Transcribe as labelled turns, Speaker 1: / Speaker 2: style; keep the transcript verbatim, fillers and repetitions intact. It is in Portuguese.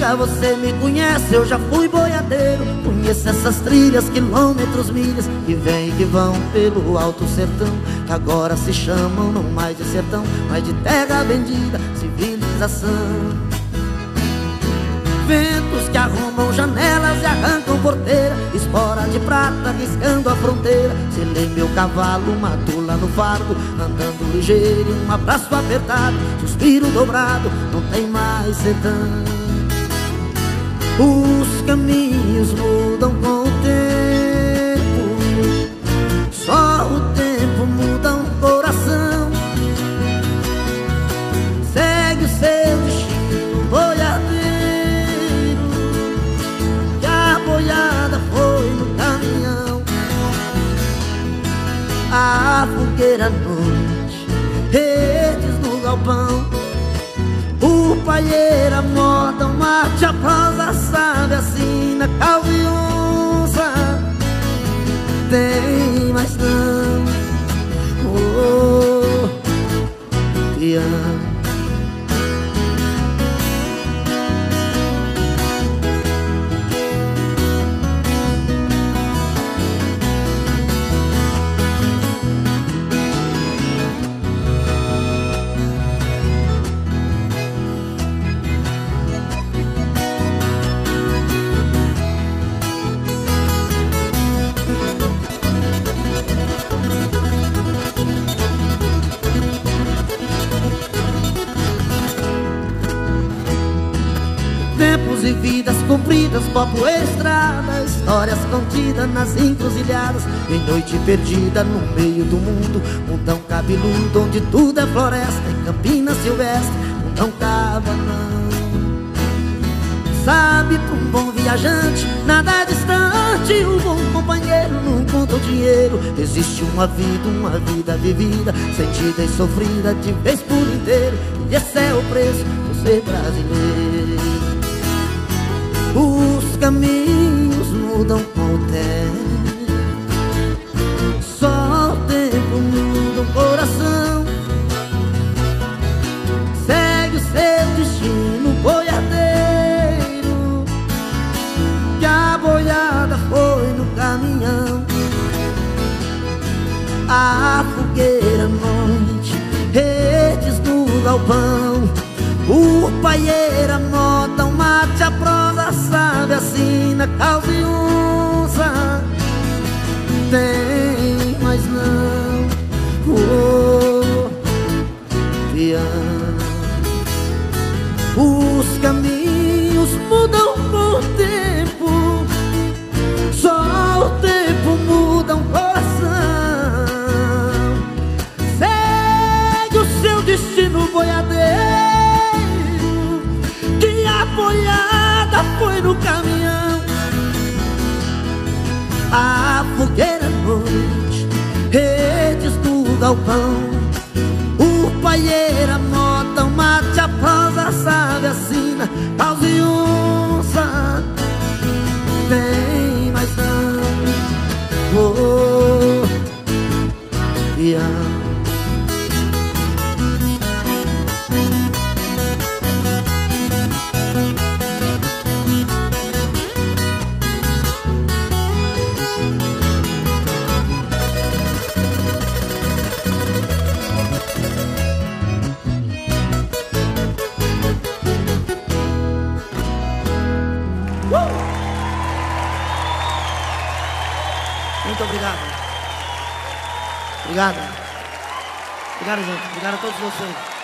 Speaker 1: vida você me conhece, eu já fui boiadeiro. Conheço essas trilhas, quilômetros, milhas, que vêm e que vão pelo alto sertão, que agora se chamam não mais de sertão, mas de terra vendida, civilização. Ventos que arrumam janelas e arrancam porteira, espora de prata riscando a fronteira. Selei meu cavalo, matou lá no fardo, andando ligeiro, um abraço apertado, suspiro dobrado, não tem mais sertão. Os caminhos mudam com o tempo, só o tempo muda um coração. Segue o seu destino, boiadeiro, boiada foi no caminhão. A fogueira à noite, redes no galpão, o paieiro, a moda, o mate, a prosa, sabe, a sina, calva e onça. Tem mais não, oh, te amo. Tempos e vidas compridas, copo estrada, histórias contidas nas encruzilhadas. Em noite perdida no meio do mundo, mundão cabeludo onde tudo é floresta. Em Campina Silvestre, mundão cabanão. Sabe, pra um bom viajante, nada é distante. O bom companheiro não conta o dinheiro. Existe uma vida, uma vida vivida, sentida e sofrida de vez por inteiro. E esse é o preço por ser brasileiro. Os caminhos mudam com o tempo, só o tempo muda o coração. Segue o seu destino, boiadeiro, que a boiada foi no caminhão. A fogueira à noite, redes no galpão, o paieiro, a moda, o mate, a prosa, sabe, a sina, calva e onça. Tem mais não, oh, te amo. Os caminhos mudam com o tempo, só o tempo muda um coração. Segue o seu destino, boiadeiro, a boiada foi no caminhão. A fogueira à noite, redes no galpão, o paieiro, a moda, o mate, a prosa, sabe, a sina, causa e onça. Tem mais não, oh, te amo. Muito obrigado. Obrigado. Obrigado, gente. Obrigado a todos vocês.